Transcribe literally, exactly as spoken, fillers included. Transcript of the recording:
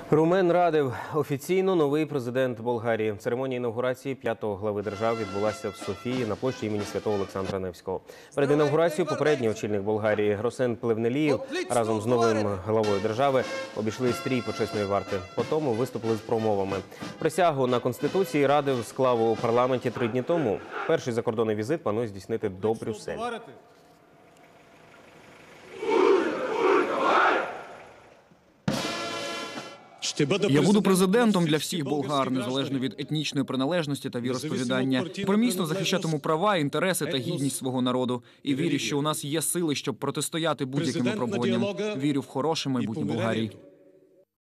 Румен Радев – офіційно новий президент Болгарії. Церемонія інаугурації п'ятого глави держави відбулася в Софії на площі імені Святого Олександра Невського. Перед інаугурацією попередній очільник Болгарії Росен Плевнелієв разом з новим главою держави обійшли стрій почесної варти. Потім виступили з промовами. Присягу на Конституції Радев склав у парламенті три дні тому. Перший закордонний візит планує здійснити до Брюсселя. Я буду президентом для всіх болгар, незалежно від етнічної приналежності та віросповідання. Примісно захищатиму права, інтереси та гідність свого народу. І вірю, що у нас є сили, щоб протистояти будь-яким випробуванням. Вірю в хороше майбутнє Болгарії.